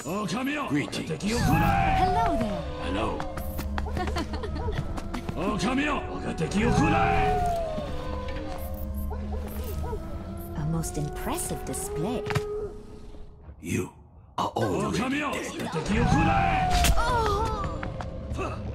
Greeting. Hello there. Hello. A most impressive display. You are already dead. Oh!